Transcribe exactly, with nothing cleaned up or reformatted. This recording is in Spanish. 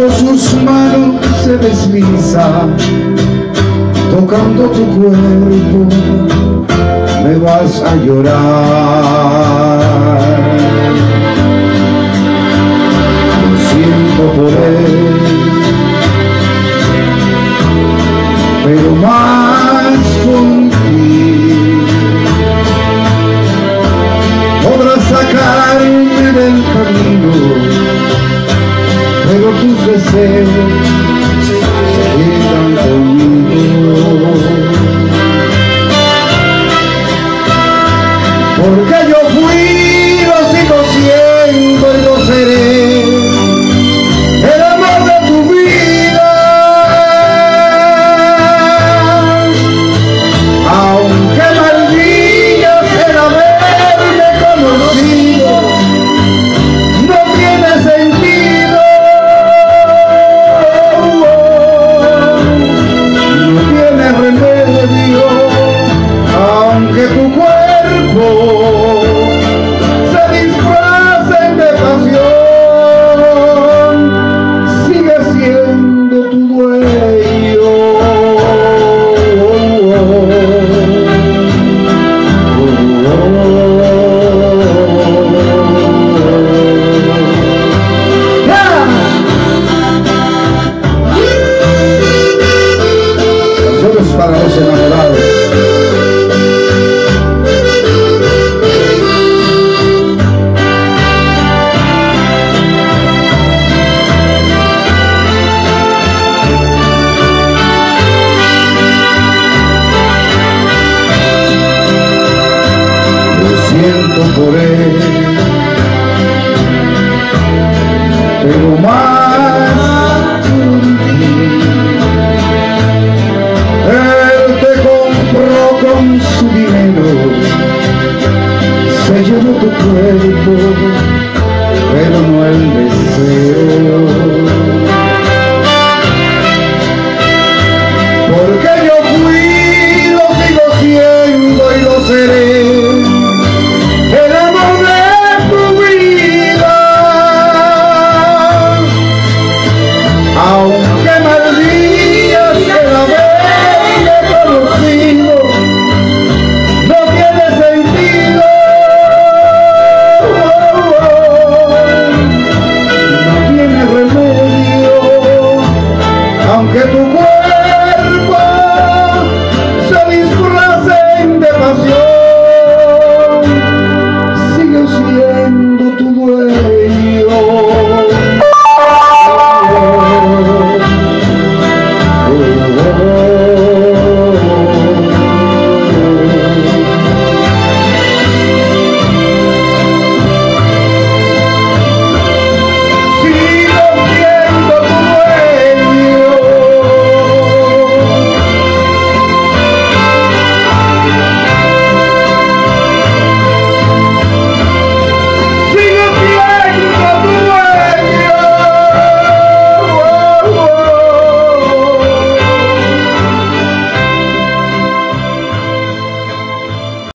cuando sus manos se deslizan tocando tu cuerpo, me vas a llorar. Lo siento por él, pero más contigo podrás sacarme del camino, pero tus deseos se quedan conmigo. Porque yo fui, lo sigo siendo y lo seré, el amor de tu vida. Aunque mal digas el haberme conocido, no tiene sentido. No tiene remedio, aunque tu cuerpo se disfracen de pasión, sigue siendo tu dueño. Canciones para los enamorados. Por él, pero más él te compró con su dinero, se llevó tu cuerpo, pero no el deseo. Porque yo fui, lo sigo siendo y lo seré, el amor de tu vida. Aunque mal digas el haberme conocido, no tiene sentido. No tiene remedio, aunque tu